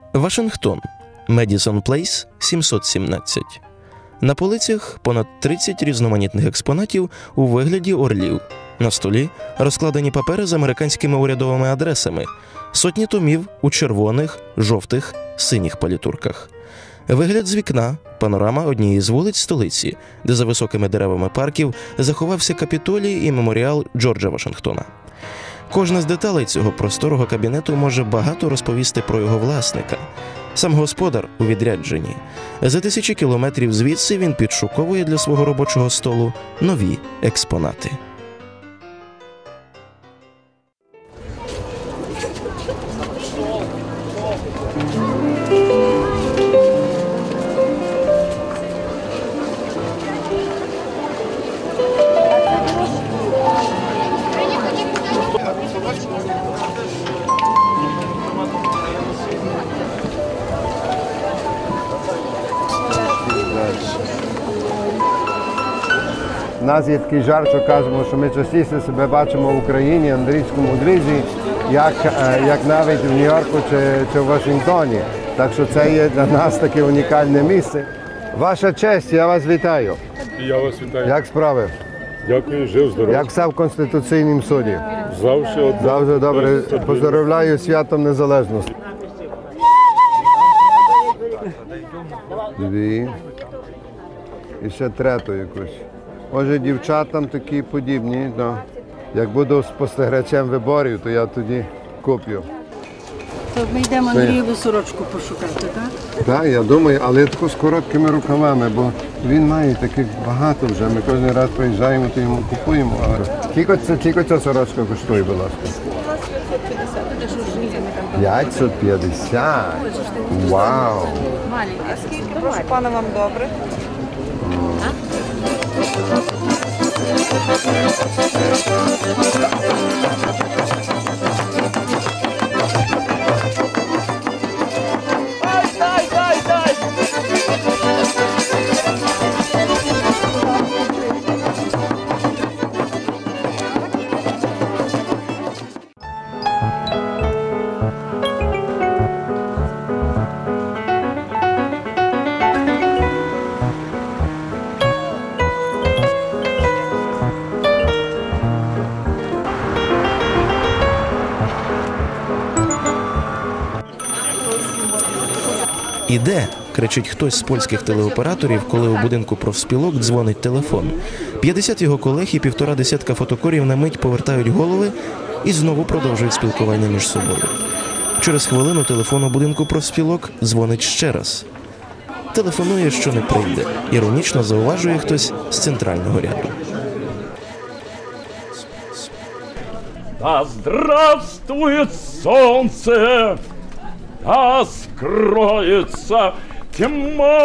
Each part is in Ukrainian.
Вашингтон. Медісон Плейс, 717. На полицях понад 30 різноманітних експонатів у вигляді орлів. На столі розкладені папери з американськими урядовими адресами, сотні томів у червоних, жовтих, синіх палітурках. Вигляд з вікна – панорама однієї з вулиць столиці, де за високими деревами парків заховався Капітолій і меморіал Джорджа Вашингтона. Кожна з деталей цього просторого кабінету може багато розповісти про його власника. Сам господар у відрядженні. За тисячі кілометрів звідси він підшуковує для свого робочого столу нові експонати. У нас є такий жарт, що кажемо, що ми частіше себе бачимо в Україні, англійському дрізі, як навіть в Нью-Йорку чи в Вашингтоні. Так що це є для нас таке унікальне місце. Ваша честь, я вас вітаю. Я вас вітаю. Як справи? Дякую, жив, здоров. Як все в Конституційному суді? Завжди добре. Поздоровляю з Святом Незалежності. Дві. І ще трету якусь. Може, дівчатам такі подібні. No. Як буду спостерігачем виборів, то я тоді куплю. То ми йдемо Андрієву сорочку пошукати, так? Так, я думаю, але таку з короткими рукавами, бо він має таких багато вже. Ми кожен раз приїжджаємо, то йому купуємо. Скільки ця сорочка коштує, будь ласка? 550. Вау! Прошу пана, вам добре. «Іде!» – кричить хтось з польських телеоператорів, коли у будинку профспілок дзвонить телефон. 50 його колег і 1,5 десятка фотокорів на мить повертають голови і знову продовжують спілкування між собою. Через хвилину телефон у будинку профспілок дзвонить ще раз. Телефонує, що не прийде. Іронічно зауважує хтось з центрального ряду. Да здравствует солнце! А скроется тьма.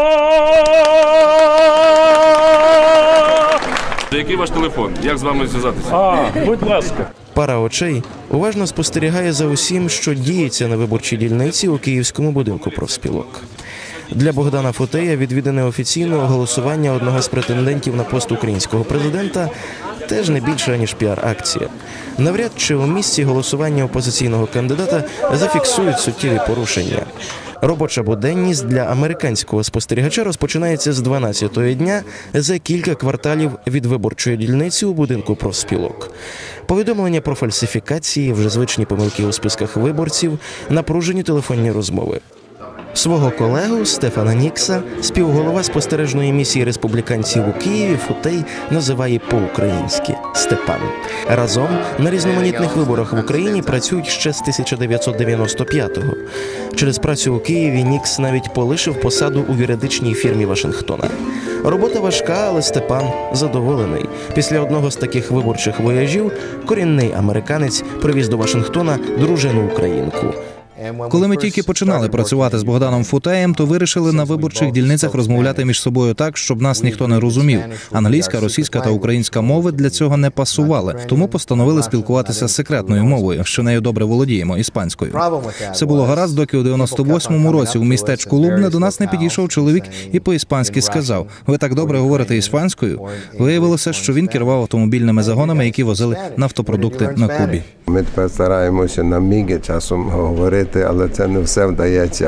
Який ваш телефон? Як з вами зв'язатися? Будь ласка. Пара очей уважно спостерігає за усім, що діється на виборчій дільниці у Київському будинку профспілок. Для Богдана Футея відвідане офіційного голосування одного з претендентів на пост українського президента теж не більше, ніж піар-акція. Навряд чи у місці голосування опозиційного кандидата зафіксують суттєві порушення. Робоча буденність для американського спостерігача розпочинається з 12-ї дня за кілька кварталів від виборчої дільниці у будинку профспілок. Повідомлення про фальсифікації, вже звичні помилки у списках виборців, напружені телефонні розмови. Свого колегу Стефана Нікса, співголова спостережної місії республіканців у Києві, Футей називає по-українськи Степан. Разом на різноманітних виборах в Україні працюють ще з 1995-го. Через працю у Києві Нікс навіть полишив посаду у юридичній фірмі Вашингтона. Робота важка, але Степан задоволений. Після одного з таких виборчих вояжів корінний американець привіз до Вашингтона дружину-українку. Коли ми тільки починали працювати з Богданом Футеєм, то вирішили на виборчих дільницях розмовляти між собою так, щоб нас ніхто не розумів. Англійська, російська та українська мови для цього не пасували, тому постановили спілкуватися секретною мовою, що нею добре володіємо, іспанською. Все було гаразд, доки у 98-му році у містечку Лубне до нас не підійшов чоловік і по-іспанськи сказав: «Ви так добре говорите іспанською?» Виявилося, що він керував автомобільними загонами, які возили нафтопродукти на Кубі. Ми тепер стараємося на міги часом говорити, але це не все вдається.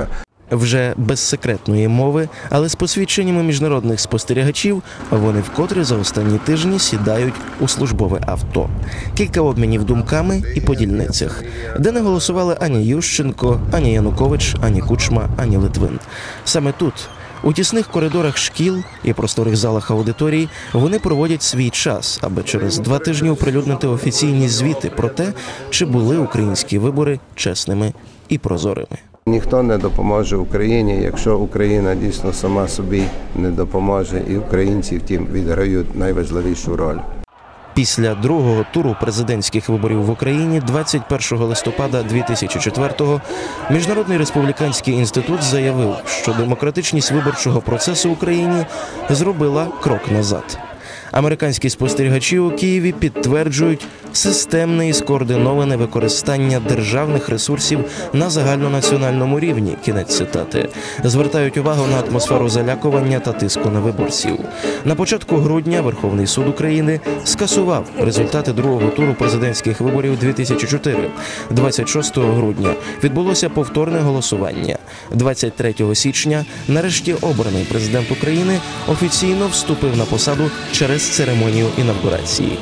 Вже без секретної мови, але з посвідченнями міжнародних спостерігачів, вони вкотре за останні тижні сідають у службове авто. Кілька обмінів думками і по дільницях, де не голосували ані Ющенко, ані Янукович, ані Кучма, ані Литвин. Саме тут, у тісних коридорах шкіл і просторих залах аудиторій, вони проводять свій час, аби через 2 тижні оприлюднити офіційні звіти про те, чи були українські вибори чесними і прозорими. Ніхто не допоможе Україні, якщо Україна дійсно сама собі не допоможе, і українці втім відіграють найважливішу роль. Після другого туру президентських виборів в Україні 21 листопада 2004-го Міжнародний республіканський інститут заявив, що демократичність виборчого процесу в Україні зробила крок назад. Американські спостерігачі у Києві підтверджують системне і скоординоване використання державних ресурсів на загальнонаціональному рівні, кінець цитати, звертають увагу на атмосферу залякування та тиску на виборців. На початку грудня Верховний суд України скасував результати другого туру президентських виборів 2004. 26 грудня відбулося повторне голосування. 23 січня нарешті обраний президент України офіційно вступив на посаду через церемонію інавгурації.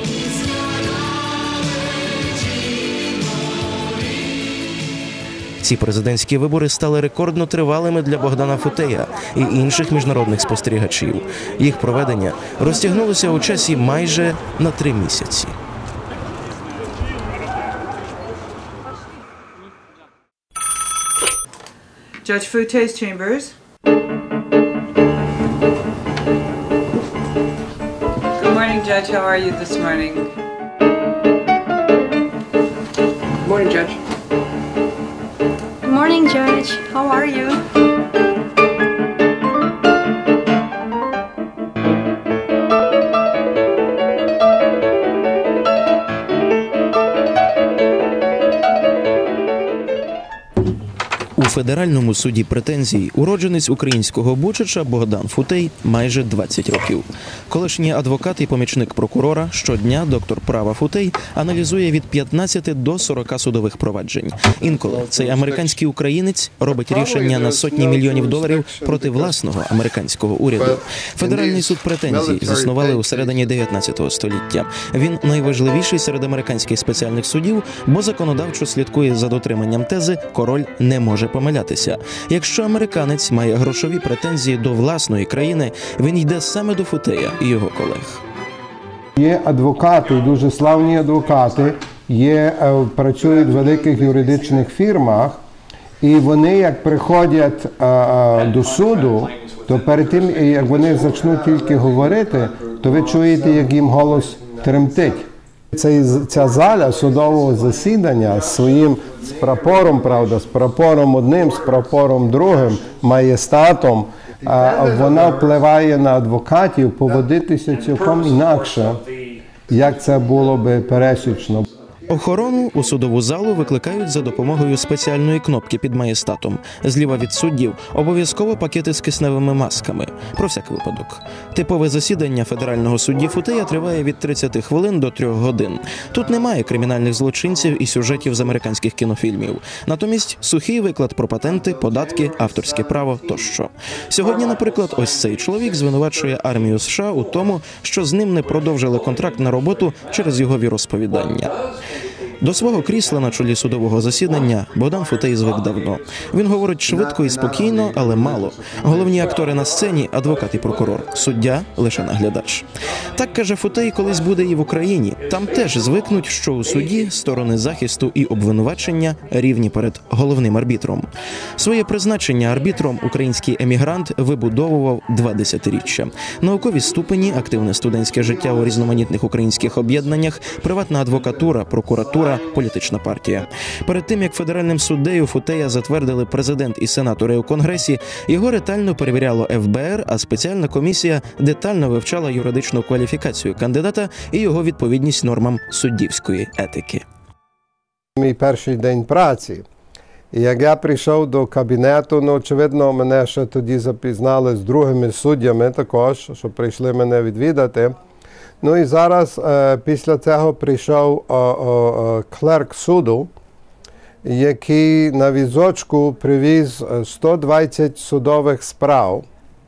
Ці президентські вибори стали рекордно тривалими для Богдана Футея і інших міжнародних спостерігачів. Їх проведення розтягнулося у часі майже на 3 місяці. Judge Fute's chambers. Good morning, Judge. How are you this morning? Morning, Judge. Good morning, Judge. How are you? У Федеральному суді претензій уродженець українського Бучача Богдан Футей майже 20 років. Колишній адвокат і помічник прокурора, щодня доктор права Футей аналізує від 15 до 40 судових проваджень. Інколи цей американський українець робить рішення на сотні мільйонів доларів проти власного американського уряду. Федеральний суд претензій заснували у середині 19 століття. Він найважливіший серед американських спеціальних судів, бо законодавчо слідкує за дотриманням тези «король не може помилятися». Якщо американець має грошові претензії до власної країни, він йде саме до Футея і його колег. Є адвокати, дуже славні адвокати, працюють в великих юридичних фірмах, і вони, як приходять до суду, то перед тим, як вони почнуть тільки говорити, то ви чуєте, як їм голос тремтить. Ця зала судового засідання з своїм прапором, правда, з прапором одним, з прапором другим, маєстатом, вона впливає на адвокатів поводитися цілком інакше, як це було би пересічно. Охорону у судову залу викликають за допомогою спеціальної кнопки під маєстатом. Зліва від суддів обов'язково пакети з кисневими масками. Про всяк випадок. Типове засідання федерального судді Футея триває від 30 хвилин до 3 годин. Тут немає кримінальних злочинців і сюжетів з американських кінофільмів. Натомість сухий виклад про патенти, податки, авторське право тощо. Сьогодні, наприклад, ось цей чоловік звинувачує армію США у тому, що з ним не продовжили контракт на роботу через його віросповідання. До свого крісла на чолі судового засідання Богдан Футей звик давно. Він говорить швидко і спокійно, але мало. Головні актори на сцені – адвокат і прокурор. Суддя – лише наглядач. Так, каже Футей, колись буде і в Україні. Там теж звикнуть, що у суді сторони захисту і обвинувачення рівні перед головним арбітром. Своє призначення арбітром український емігрант вибудовував 2 десятиріччя. Наукові ступені, активне студентське життя у різноманітних українських об'єднаннях, приватна адвокатура, прокуратура, політична партія. Перед тим, як федеральним суддею Футея затвердили президент і сенатори у Конгресі, його ретельно перевіряло ФБР, а спеціальна комісія детально вивчала юридичну кваліфікацію кандидата і його відповідність нормам суддівської етики. Мій перший день праці. І як я прийшов до кабінету, очевидно, мене ще тоді запізнали з другими суддями також, що прийшли мене відвідати. Ну і зараз після цього прийшов клерк суду, який на візочку привіз 120 судових справ,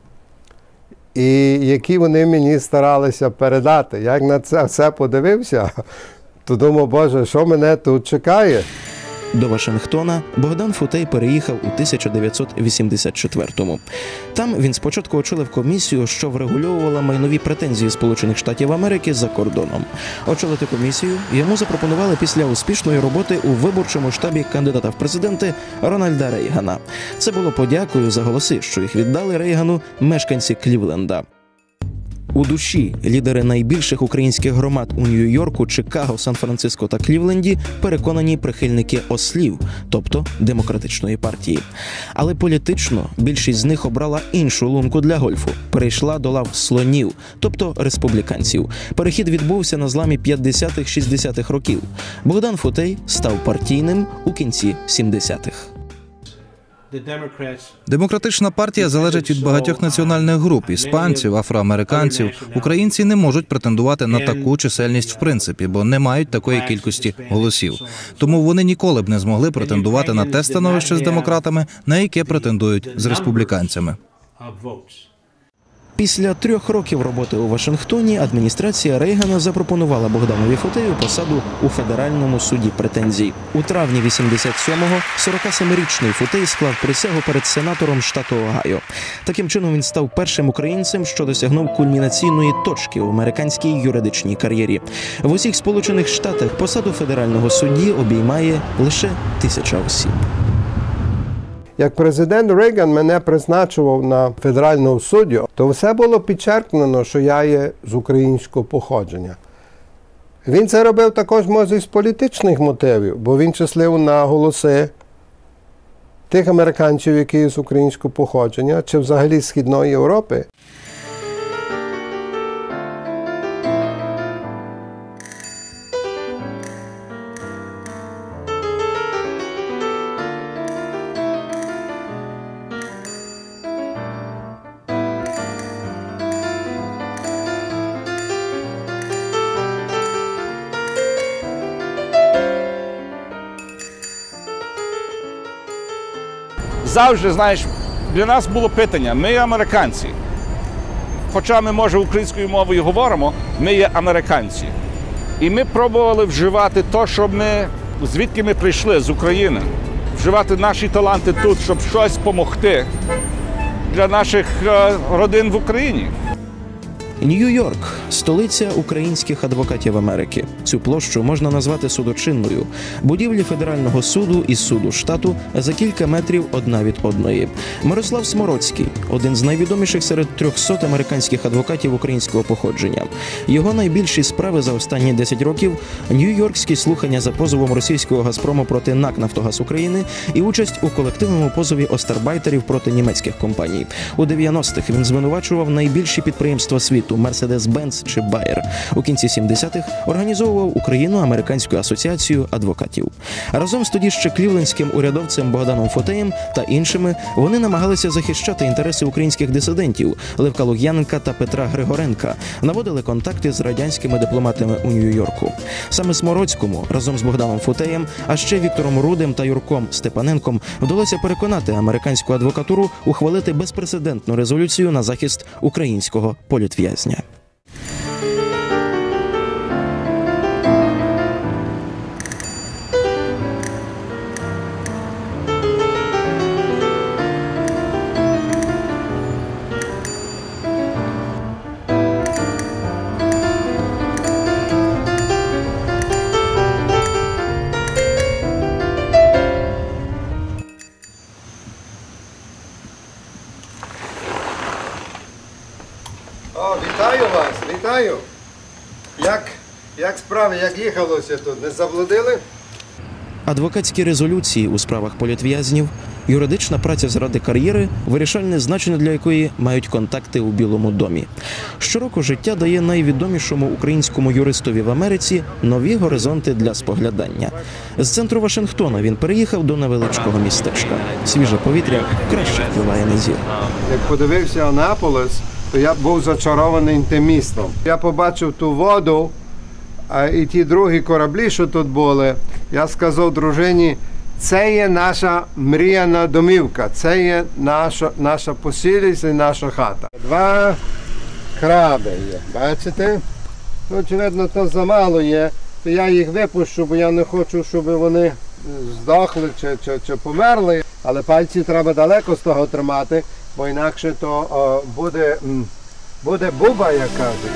і які вони мені старалися передати. Як на це все подивився, то думав, Боже, що мене тут чекає? До Вашингтона Богдан Футей переїхав у 1984-му. Там він спочатку очолив комісію, що врегульовувала майнові претензії Сполучених Штатів Америки за кордоном. Очолити комісію йому запропонували після успішної роботи у виборчому штабі кандидата в президенти Рональда Рейгана. Це було подякою за голоси, що їх віддали Рейгану мешканці Клівленда. У душі лідери найбільших українських громад у Нью-Йорку, Чикаго, Сан-Франциско та Клівленді переконані прихильники ослів, тобто демократичної партії. Але політично більшість з них обрала іншу лунку для гольфу. Перейшла до лав слонів, тобто республіканців. Перехід відбувся на зламі 50-60-х років. Богдан Футей став партійним у кінці 70-х. Демократична партія залежить від багатьох національних груп – іспанців, афроамериканців. Українці не можуть претендувати на таку чисельність в принципі, бо не мають такої кількості голосів. Тому вони ніколи б не змогли претендувати на те становище з демократами, на яке претендують з республіканцями. Після 3 років роботи у Вашингтоні адміністрація Рейгана запропонувала Богданові Футею посаду у Федеральному суді претензій. У травні 87-го 47-річний Футей склав присягу перед сенатором штату Огайо. Таким чином він став першим українцем, що досягнув кульмінаційної точки в американській юридичній кар'єрі. В усіх Сполучених Штатах посаду федерального судді обіймає лише 1000 осіб. Як президент Рейган мене призначував на федерального суддю, то все було підчеркнено, що я є з українського походження. Він це робив також, може, з політичних мотивів, бо він числив на голоси тих американців, які є з українського походження, чи взагалі з Східної Європи. Завжди, знаєш, для нас було питання, ми американці. Хоча ми, може, українською мовою говоримо, ми є американці. І ми пробували вживати те, що ми, звідки ми прийшли, з України. Вживати наші таланти тут, щоб щось допомогти для наших родин в Україні. Нью-Йорк – столиця українських адвокатів Америки. Цю площу можна назвати судочинною. Будівлі федерального суду і суду штату за кілька метрів одна від одної. Мирослав Смородський – один з найвідоміших серед 300 американських адвокатів українського походження. Його найбільші справи за останні 10 років – нью-йоркські слухання за позовом російського «Газпрому» проти НАК «Нафтогаз України» і участь у колективному позові остарбайтерів проти німецьких компаній. У 90-х він звинувачував найбільші підприємства світу – Mercedes-Benz чи Bayer. У кінці 70-х організовував Україно-американську асоціацію адвокатів. Разом з тоді ще клівлендським урядовцем Богданом Футеєм та іншими вони намагалися захищати інтереси українських дисидентів Левка Лук'яненка та Петра Григоренка, наводили контакти з радянськими дипломатами у Нью-Йорку. Саме Смородському разом з Богданом Футеєм, а ще Віктором Рудем та Юрком Степаненком вдалося переконати американську адвокатуру ухвалити безпрецедентну резолюцію на захист українського політв'язня. О, вітаю вас, вітаю. Як справи, як їхалося тут? Не заблудили? Адвокатські резолюції у справах політв'язнів, юридична праця заради кар'єри, вирішальне значення для якої мають контакти у Білому домі. Щороку життя дає найвідомішому українському юристові в Америці нові горизонти для споглядання. З центру Вашингтона він переїхав до невеличкого містечка. Свіже повітря краще впливає на зір. Як подивився Анаполіс, то я був зачарований тим містом. Я побачив ту воду, і ті другі кораблі, що тут були. Я сказав дружині, Це є наша мріяна домівка, це є наша посілість і наша хата. 2 краби є, бачите? Ну, очевидно, то замало є, то я їх випущу, бо я не хочу, щоб вони здохли чи померли. Але пальці треба далеко з того тримати, бо інакше то буде буба, як кажуть.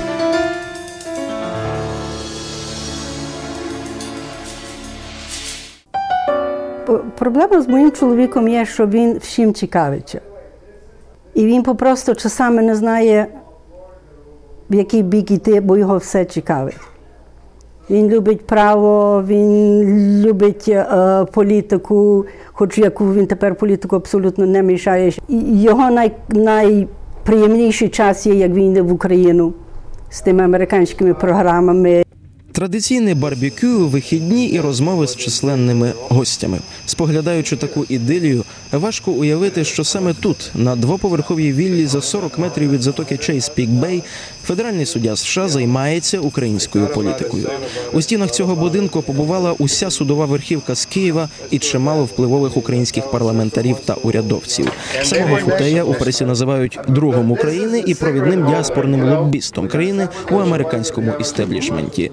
Проблема з моїм чоловіком є, що він всім цікавиться. І він попросту часами не знає, в який бік йти, бо його все цікавить. Він любить право, він любить політику, хоч яку він тепер політику абсолютно не мішає. І його найприємніший час є, як він йде в Україну з тими американськими програмами. Традиційне барбекю, вихідні і розмови з численними гостями. Споглядаючи таку ідилію, важко уявити, що саме тут, на двоповерховій віллі за 40 метрів від затоки Чейз-Пік-Бей, федеральний суддя США займається українською політикою. У стінах цього будинку побувала уся судова верхівка з Києва і чимало впливових українських парламентарів та урядовців. Самого Футея у пресі називають другом України і провідним діаспорним лоббістом країни у американському істеблішменті.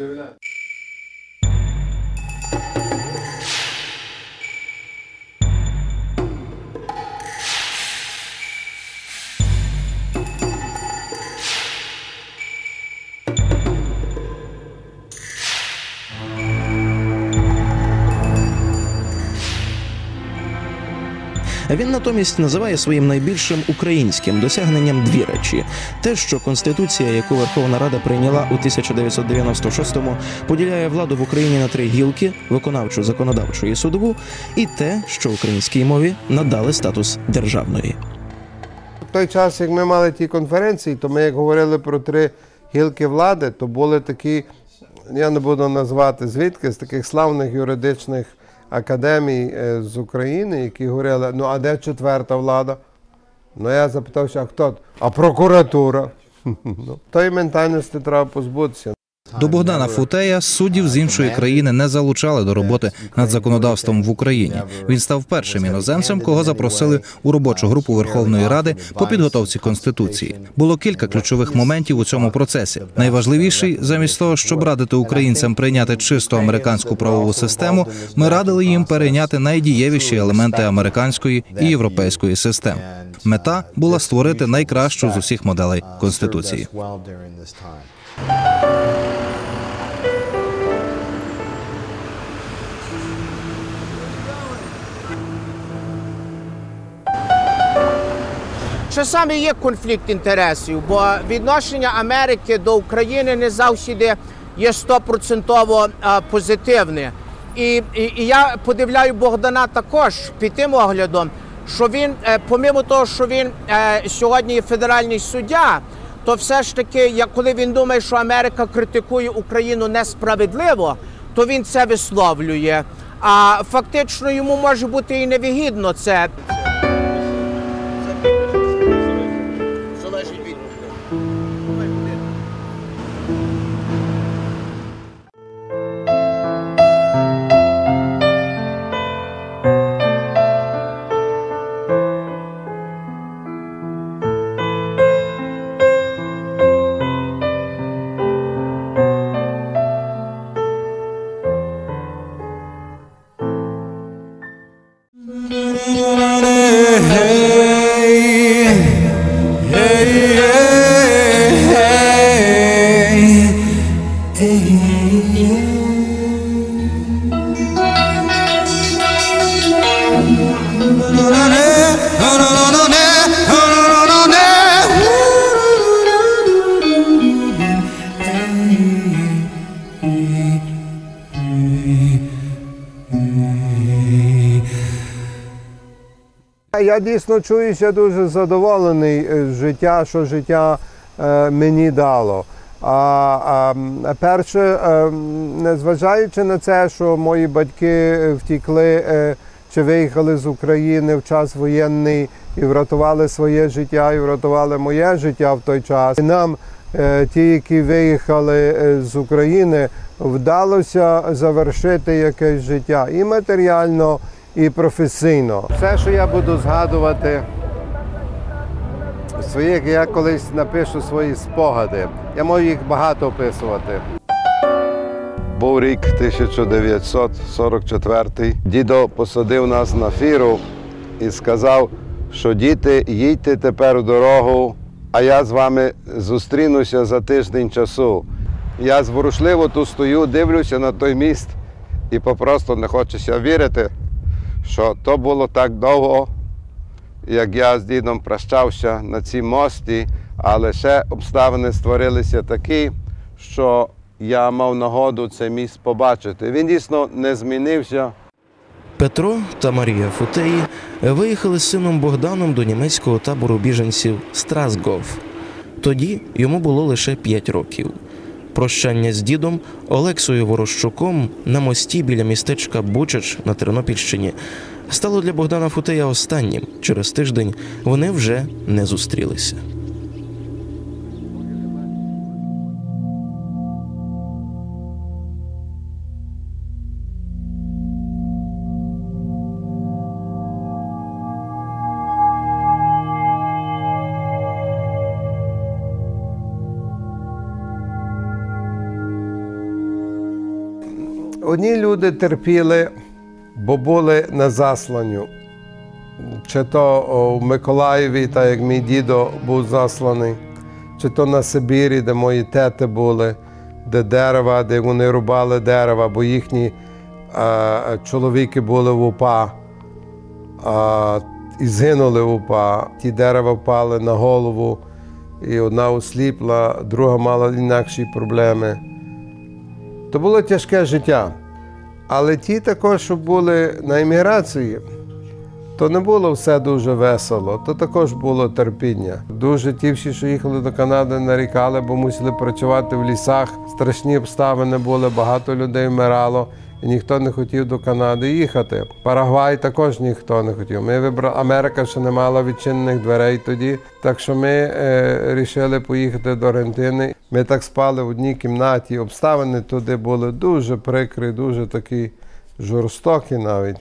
Він натомість називає своїм найбільшим українським досягненням 2 речі. Те, що Конституція, яку Верховна Рада прийняла у 1996-му, поділяє владу в Україні на 3 гілки – виконавчу, законодавчу і судову, і те, що українській мові надали статус державної. В той час, як ми мали ті конференції, то ми, як говорили про 3 гілки влади, то були такі, я не буду назвати звідки, з таких славних юридичних академій з України, які говорили, ну а де 4-та влада? Ну я запитався, а хто? А прокуратура. Тої ментальності треба позбутися. До Богдана Футея суддів з іншої країни не залучали до роботи над законодавством в Україні. Він став першим іноземцем, кого запросили у робочу групу Верховної Ради по підготовці Конституції. Було кілька ключових моментів у цьому процесі. Найважливіший, замість того, щоб радити українцям прийняти чисто американську правову систему, ми радили їм перейняти найдієвіші елементи американської і європейської систем. Мета була створити найкращу з усіх моделей Конституції. Часами є конфлікт інтересів, бо відношення Америки до України не завжди є 100% позитивне. І я подивляю Богдана також під тим оглядом, що він, помимо того, що він сьогодні є федеральний суддя, то все ж таки, коли він думає, що Америка критикує Україну несправедливо, то він це висловлює. А фактично йому може бути і невигідно це. Я дійсно чуюся дуже задоволений життя, що життя мені дало. Перше, незважаючи на це, що мої батьки втікли чи виїхали з України в час воєнний і врятували своє життя, і врятували моє життя в той час. І нам, ті, які виїхали з України, вдалося завершити якесь життя і матеріально, і професійно. Все, що я буду згадувати, я колись напишу свої спогади. Я можу їх багато описувати. Був рік 1944. Дідо посадив нас на фіру і сказав, що діти, їдьте тепер у дорогу, а я з вами зустрінуся за тиждень часу. Я зворушливо тут стою, дивлюся на той міст і попросту не хочеться вірити, що то було так довго, як я з дідом прощався на цій мості, але ще обставини створилися такі, що я мав нагоду цей міст побачити. Він дійсно не змінився. Петро та Марія Футеї виїхали з сином Богданом до німецького табору біженців Страсгов. Тоді йому було лише 5 років. Прощання з дідом Олексою Ворощуком на мості біля містечка Бучач на Тернопільщині стало для Богдана Футея останнім. Через тиждень вони вже не зустрілися. Одні люди терпіли, бо були на засланню. Чи то в Миколаєві, так як мій дідо був засланий, чи то на Сибірі, де мої тети були, де дерева, де вони рубали дерева, бо їхні чоловіки були в УПА і згинули в УПА. Ті дерева впали на голову, і одна осліпла, друга мала інакші проблеми. То було тяжке життя. Але ті також, що були на еміграції, то не було все дуже весело, то також було терпіння. Дуже ті всі, що їхали до Канади, нарікали, бо мусили працювати в лісах. Страшні обставини були, багато людей вмирало, і ніхто не хотів до Канади їхати. Парагвай також ніхто не хотів. Ми вибрали, Америка ще не мала відчинених дверей тоді, так що ми вирішили поїхати до Аргентини. Ми так спали в одній кімнаті, обставини туди були дуже прикрі, дуже такі жорстокі навіть.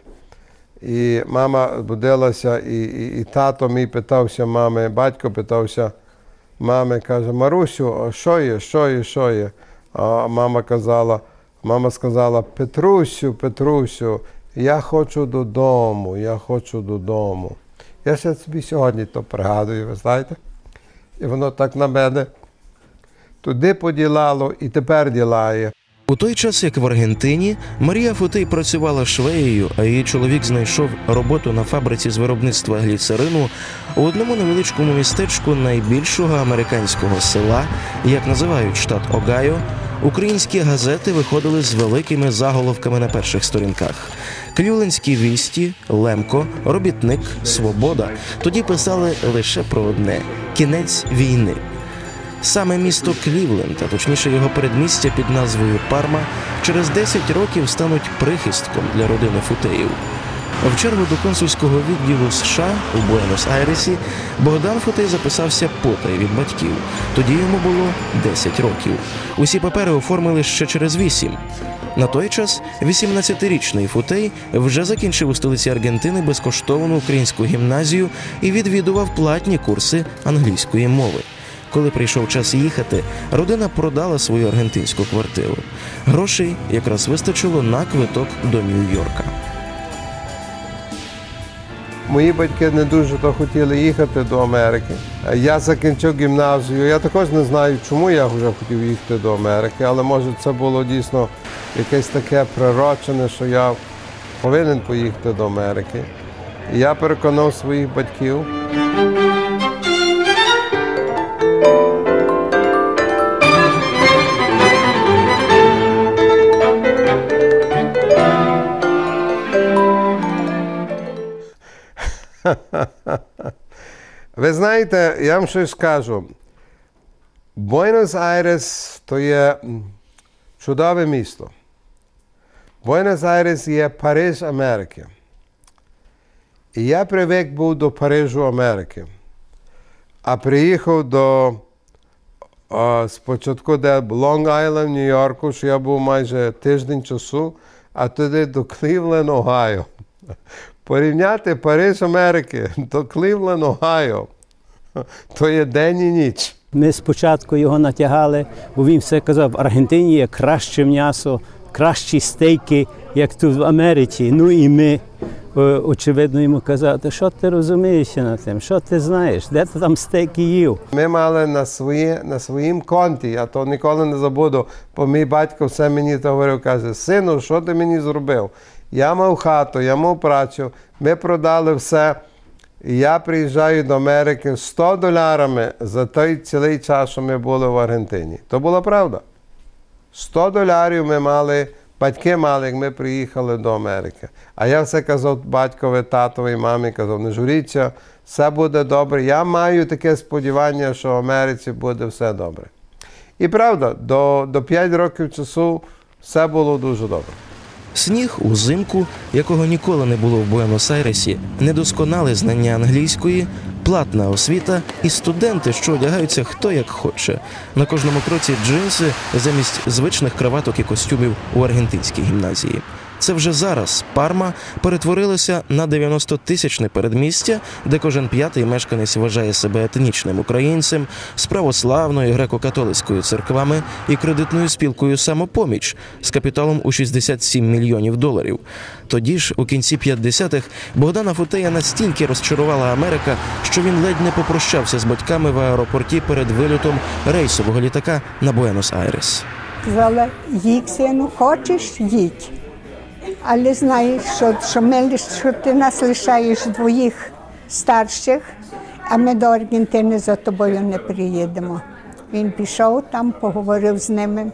І мама будилася, і тато мій питався мами, батько питався мами, каже: Марусю, а що є, що є, що є? А мама сказала: Петрусю, Петрусю, я хочу додому, я хочу додому. Я ще собі сьогодні то пригадую, ви знаєте? І воно так на мене туди поділало і тепер ділає. У той час, як в Аргентині, Марія Футей працювала швеєю, а її чоловік знайшов роботу на фабриці з виробництва гліцерину у одному невеличкому містечку найбільшого американського села, як називають штат Огайо, українські газети виходили з великими заголовками на перших сторінках. Клювлендські вісті, Лемко, Робітник, Свобода тоді писали лише про одне – кінець війни. Саме місто Клівленд, а точніше його передмістя під назвою Парма, через 10 років стануть прихистком для родини Футеїв. В чергу до консульського відділу США у Буенос-Айресі Богдан Футей записався потай від батьків. Тоді йому було 10 років. Усі папери оформили ще через 8. На той час 18-річний Футей вже закінчив у столиці Аргентини безкоштовну українську гімназію і відвідував платні курси англійської мови. Коли прийшов час їхати, родина продала свою аргентинську квартиру. Грошей якраз вистачило на квиток до Нью-Йорка. Мої батьки не дуже то хотіли їхати до Америки. Я закінчив гімназію. Я також не знаю, чому я вже хотів їхати до Америки, але може це було дійсно якесь таке прирочене, що я повинен поїхати до Америки. І я переконав своїх батьків. Ви знаєте, я вам щось скажу. Буенос-Айрес – то є чудове місто. Буенос-Айрес є Париж Америки. І я привик був до Парижу Америки. А приїхав до спочатку де Лонг-Айленд, Нью-Йорку, що я був майже тиждень часу, а туди до Клівленд, Огайо. Порівняти Париж Америки до Клівленд, Огайо, то є день і ніч. Ми спочатку його натягали, бо він все казав, в Аргентині є краще м'ясо, кращі стейки, як тут в Америці. Ну і ми, очевидно, йому казали, що ти розумієшся на тим, що ти знаєш, де ти там стейки їв? Ми мали на своїм конті, я то ніколи не забуду, бо мій батько все мені то говорив, каже, сину, що ти мені зробив? Я мав хату, я мав працю, ми продали все. І я приїжджаю до Америки $100 за той цілий час, що ми були в Аргентині. То була правда. $100 ми мали, батьки мали, як ми приїхали до Америки. А я все казав батькові, татові, мамі, казав, не журіться, все буде добре. Я маю таке сподівання, що в Америці буде все добре. І правда, до 5 років часу все було дуже добре. Сніг узимку, якого ніколи не було в Буенос-Айресі, недосконале знання англійської, платна освіта і студенти, що одягаються хто як хоче. На кожному кроці джинси замість звичних краваток і костюмів у аргентинській гімназії. Це вже зараз Парма перетворилася на 90-тисячне передмістя, де кожен п'ятий мешканець вважає себе етнічним українцем, з православною, греко-католицькою церквами і кредитною спілкою «Самопоміч» з капіталом у $67 мільйонів. Тоді ж, у кінці 50-х, Богдана Футея настільки розчарувала Америка, що він ледь не попрощався з батьками в аеропорті перед вильотом рейсового літака на Буенос-Айрес. Сказала, їдь, сину, хочеш, їдь. Але знаєш, що ти нас лишаєш двоїх старших, а ми до Аргентини за тобою не приїдемо. Він пішов там, поговорив з ними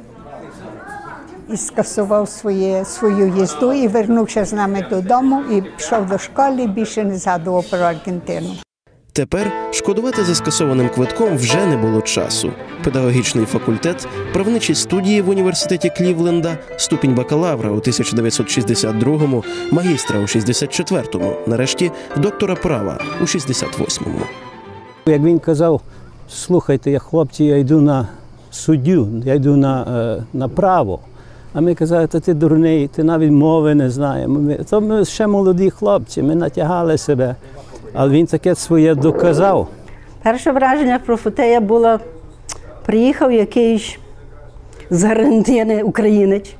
і скасував свою їзду і вернувся з нами додому і пішов до школи і більше не згадував про Аргентину. Тепер шкодувати за скасованим квитком вже не було часу. Педагогічний факультет, правничі студії в університеті Клівленда, ступінь бакалавра у 1962-му, магістра у 64-му, нарешті доктора права у 68-му. Як він казав, слухайте, хлопці, я йду на суддю, я йду на право. А ми казали, та ти дурний, ти навіть мови не знаємо. Ми ще молоді хлопці, ми натягали себе. Але він таке своє доказав. Перше враження про Футея було, приїхав якийсь з Аргентини українець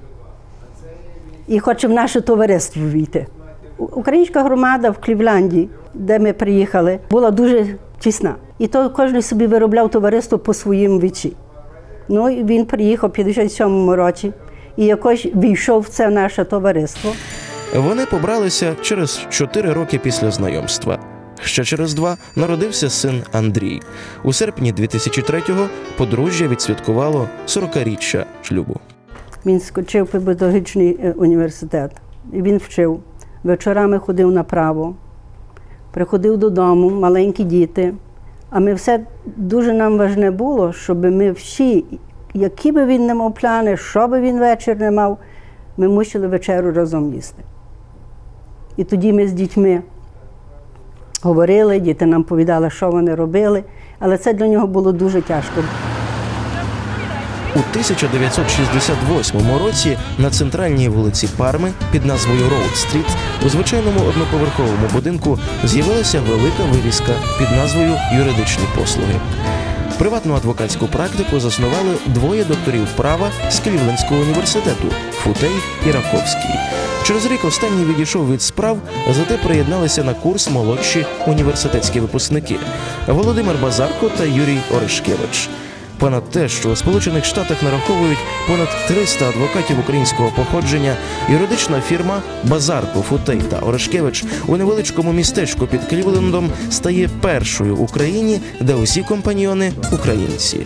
і хоче в наше товариство війти. Українська громада в Клівленді, де ми приїхали, була дуже тісна. І то кожен собі виробляв товариство по своїм вічі. Ну, і він приїхав у 57-му році і якось війшов в це наше товариство. Вони побралися через 4 роки після знайомства. Ще через 2 народився син Андрій. У серпні 2003-го подружжя відсвяткувало 40-річчя шлюбу. Він скочив в педагогічний університет. І він вчив. Вечорами ходив на право. Приходив додому, маленькі діти. А ми все, дуже нам важне було, щоб ми всі, які би він не мав плани, що би він вечір не мав, ми мусили вечерю разом їсти. І тоді ми з дітьми говорили, діти нам повідали, що вони робили, але це для нього було дуже тяжко. У 1968 році на центральній вулиці Парми під назвою Роуд-стріт у звичайному одноповерховому будинку з'явилася велика вивіска під назвою «Юридичні послуги». Приватну адвокатську практику заснували 2 докторів права з Клівлендського університету – Футей і Раковський. Через рік останній відійшов від справ, зате приєдналися на курс молодші університетські випускники – Володимир Базарко та Юрій Орешкевич. Понад те, що у Сполучених Штатах нараховують понад 300 адвокатів українського походження, юридична фірма «Базарко, Футей та Орешкевич» у невеличкому містечку під Клівлендом стає першою в Україні, де усі компаньйони – українці.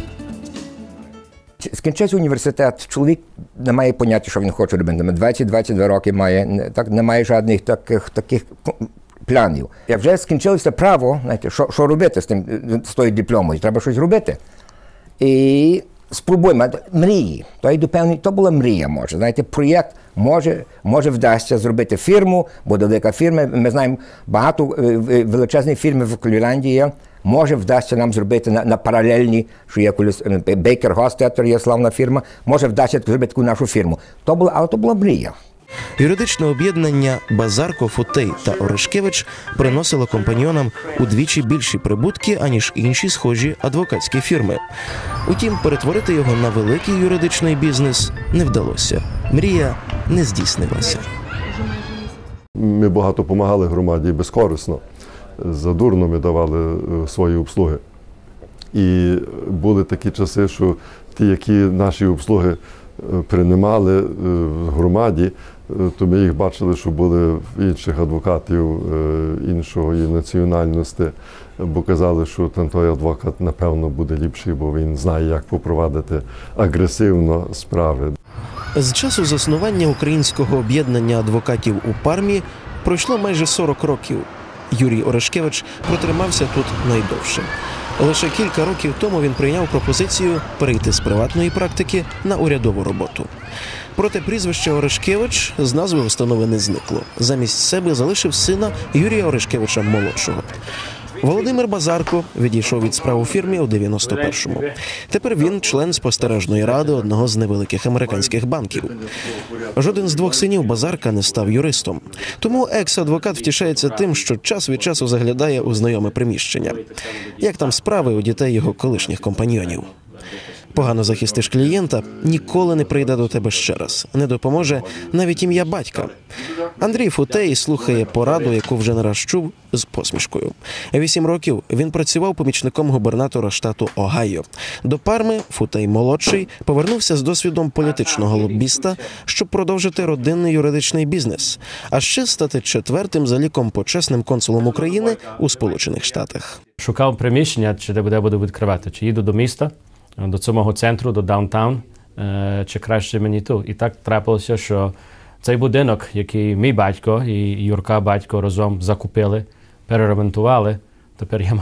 Скінчився університет, чоловік не має поняття, що він хоче робити. 20-22 роки має, так, не має жодних таких планів. Як вже скінчилося право, знаєте, що робити з тою дипломою? Треба щось робити. І спробуємо. Мрії. То була мрія, може. Знаєте, проєкт може вдасться зробити фірму, буде велика фірма. Ми знаємо, багато величезних фірм в Клівленді є. Може вдасться нам зробити на паралельні, що є колись Baker Hostetler, є славна фірма, може вдасться зробити таку нашу фірму. Але то була мрія. Юридичне об'єднання Базарко, Футей та Орешкевич приносило компаньйонам удвічі більші прибутки, аніж інші схожі адвокатські фірми. Утім, перетворити його на великий юридичний бізнес не вдалося. Мрія не здійснилася. Ми багато допомагали громаді безкорисно. Задурно ми давали свої обслуги. І були такі часи, що ті, які наші обслуги приймали в громаді, то ми їх бачили, що були в інших адвокатів іншої національності, бо казали, що той адвокат, напевно, буде ліпший, бо він знає, як попровадити агресивно справи. З часу заснування Українського об'єднання адвокатів у Пармі пройшло майже 40 років. Юрій Орешкевич протримався тут найдовше. Лише кілька років тому він прийняв пропозицію перейти з приватної практики на урядову роботу. Проте прізвище Орешкевич з назви установи не зникло. Замість себе залишив сина Юрія Орешкевича-молодшого. Володимир Базарко відійшов від справ у фірмі у 91-му. Тепер він член спостережної ради одного з невеликих американських банків. Жоден з двох синів Базарка не став юристом. Тому екс-адвокат втішається тим, що час від часу заглядає у знайоме приміщення. Як там справи у дітей його колишніх компаньйонів? Погано захистиш клієнта, ніколи не прийде до тебе ще раз. Не допоможе навіть ім'я батька. Андрій Футей слухає пораду, яку вже не раз чув, з посмішкою. 8 років він працював помічником губернатора штату Огайо. До Парми Футей-молодший повернувся з досвідом політичного лобіста, щоб продовжити родинний юридичний бізнес, а ще стати 4-тим за ліком почесним консулом України у Сполучених Штатах. Шукав приміщення, де буду відкривати. Чи їду до міста, до самого центру, до даунтаун, чи краще мені тут. І так трапилося, що цей будинок, який мій батько і Юрка батько разом закупили, переремонтували, тепер я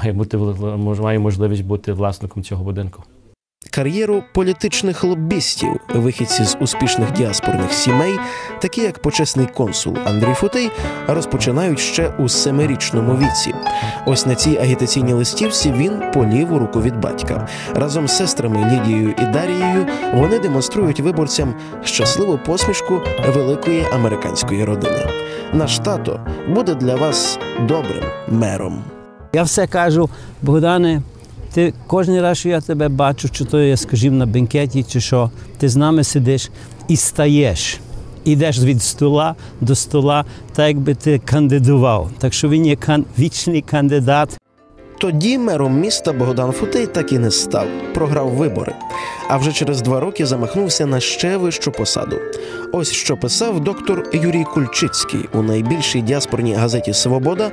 маю можливість бути власником цього будинку. Кар'єру політичних лобістів, вихідці з успішних діаспорних сімей, такі як почесний консул Андрій Футей, розпочинають ще у 7-річному віці. Ось на цій агітаційній листівці він по ліву руку від батька. Разом з сестрами Лідією і Дарією вони демонструють виборцям щасливу посмішку великої американської родини. Наш тато буде для вас добрим мером. Я все кажу, Богдане, ти кожен раз, що я тебе бачу, чи то я, скажімо, на бенкеті, чи що, ти з нами сидиш і стаєш. Ідеш від стола до стола, так якби ти кандидував. Так що він є вічний кандидат. Тоді мером міста Богдан Футей так і не став, програв вибори. А вже через 2 роки замахнувся на ще вищу посаду. Ось що писав доктор Юрій Кульчицький у найбільшій діаспорній газеті «Свобода»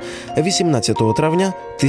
18 травня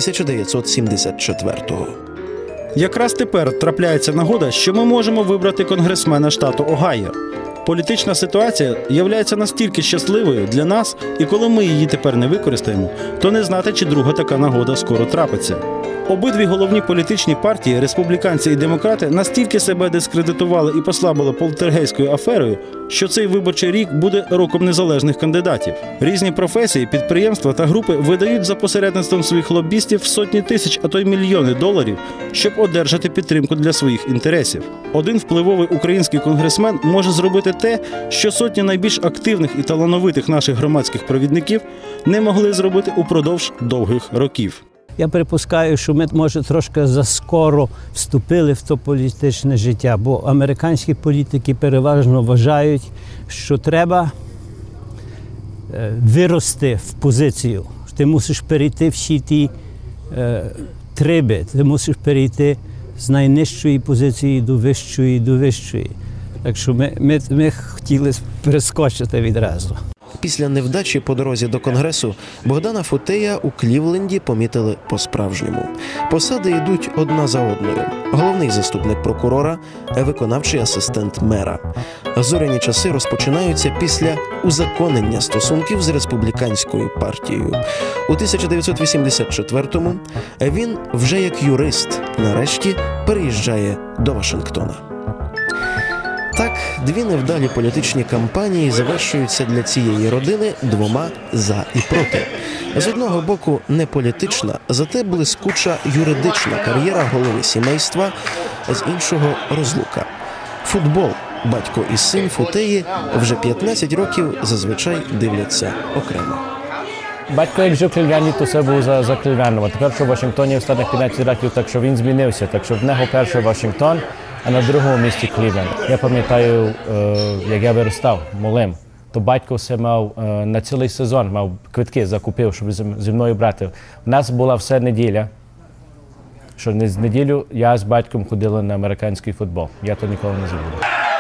1974-го. Якраз тепер трапляється нагода, що ми можемо вибрати конгресмена штату Огайо. Політична ситуація являється настільки щасливою для нас, і коли ми її тепер не використаємо, то не знати, чи друга така нагода скоро трапиться. Обидві головні політичні партії, республіканці і демократи, настільки себе дискредитували і послабили полтергейською аферою, що цей виборчий рік буде роком незалежних кандидатів. Різні професії, підприємства та групи видають за посередництвом своїх лобістів сотні тисяч, а то й мільйони доларів, щоб одержати підтримку для своїх інтересів. Один впливовий український конгресмен може зробити те, що сотні найбільш активних і талановитих наших громадських провідників не могли зробити упродовж довгих років. Я припускаю, що ми, може, трошки заскоро вступили в то політичне життя, бо американські політики переважно вважають, що треба вирости в позицію. Ти мусиш перейти всі ті триби, ти мусиш перейти з найнижчої позиції до вищої. Так що ми хотіли перескочити відразу. Після невдачі по дорозі до Конгресу Богдана Футея у Клівленді помітили по-справжньому. Посади йдуть одна за одною. Головний заступник прокурора, виконавчий асистент мера. Зоряні часи розпочинаються після узаконення стосунків з республіканською партією. У 1984-му він вже як юрист нарешті переїжджає до Вашингтона. Так, 2 невдалі політичні кампанії завершуються для цієї родини 2 за і проти. З одного боку не політична, зате блискуча юридична кар'єра голови сімейства, з іншого – розлука. Футбол Батько і син Футеї вже 15 років зазвичай дивляться окремо. Батько, як жив в Кливляні, то все був за Кливляном. А тепер, що в Вашингтоні останніх 15 років, так що він змінився. Так що в нього перший Вашингтон, а на другому місці Кливленд. Я пам'ятаю, як я виростав малим, то батько все мав на цілий сезон, мав квитки, закупив, щоб зі мною брати. У нас була все неділя, що з неділю я з батьком ходила на американський футбол. Я то ніколи не забуду.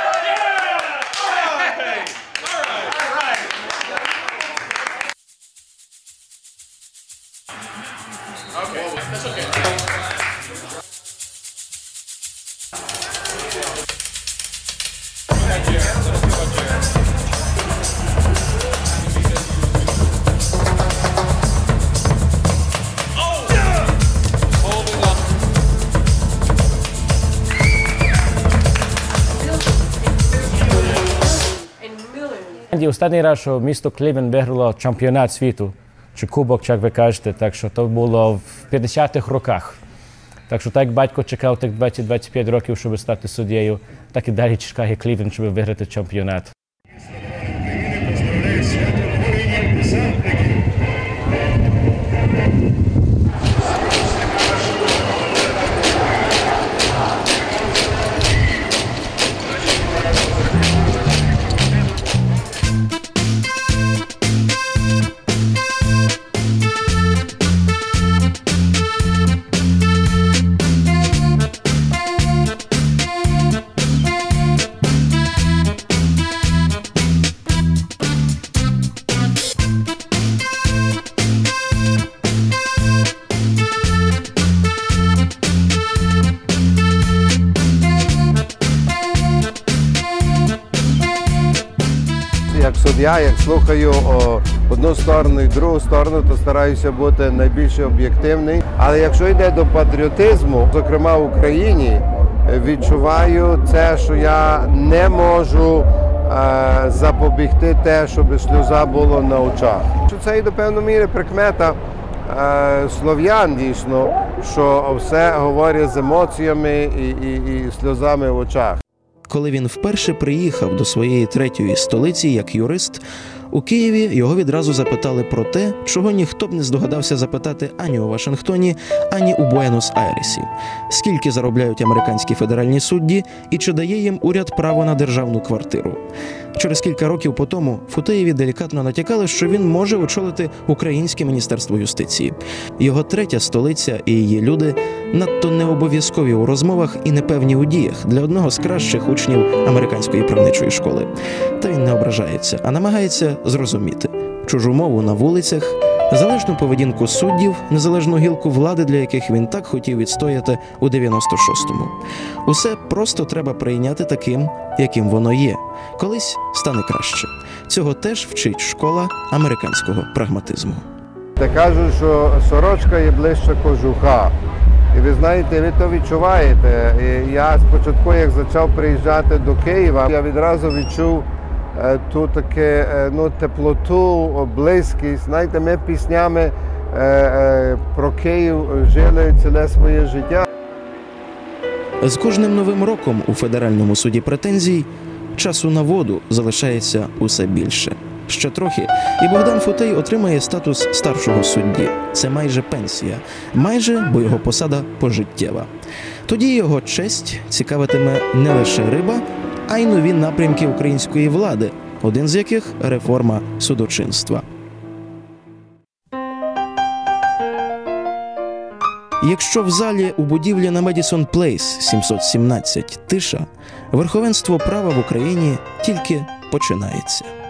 Останній раз, що місто Кливленд виграло чемпіонат світу, чи кубок, як ви кажете, так що то було в 50-х роках. Так що так батько чекав тих 20-25 років, щоб стати суддєю, так і далі чекає Кливленд, щоб виграти чемпіонат. Як суддя, як слухаю одну сторону і другу сторону, то стараюся бути найбільш об'єктивний. Але якщо йде до патріотизму, зокрема в Україні, відчуваю це, що я не можу запобігти те, щоб сльоза була на очах. Це і до певної міри прикмета слов'ян дійсно, що все говорять з емоціями і сльозами в очах. Коли він вперше приїхав до своєї третьої столиці як юрист, у Києві його відразу запитали про те, чого ніхто б не здогадався запитати ані у Вашингтоні, ані у Буенос-Айресі. Скільки заробляють американські федеральні судді і чи дає їм уряд право на державну квартиру. Через кілька років по тому Футеєві делікатно натякали, що він може очолити Українське міністерство юстиції. Його третя столиця і її люди надто необов'язкові у розмовах і непевні у діях для одного з кращих учнів американської правничої школи. Та він не ображається, а намагається зрозуміти чужу мову на вулицях, залежну поведінку суддів, незалежну гілку влади, для яких він так хотів відстояти у 96-му. Усе просто треба прийняти таким, яким воно є. Колись стане краще. Цього теж вчить школа американського прагматизму. Та кажуть, що сорочка є ближче кожуха. І ви знаєте, ви то відчуваєте. І я спочатку, як почав приїжджати до Києва, я відразу відчув ту таке, теплоту, близькість. Знаєте, ми піснями про Київ жили ціле своє життя. З кожним новим роком у Федеральному суді претензій часу на воду залишається усе більше. Ще трохи, і Богдан Футей отримає статус старшого судді. Це майже пенсія. Майже, бо його посада пожиттєва. Тоді його честь цікавитиме не лише риба, а й нові напрямки української влади, один з яких – реформа судочинства. Якщо в залі у будівлі на Медісон Плейс 717 тиша, верховенство права в Україні тільки починається.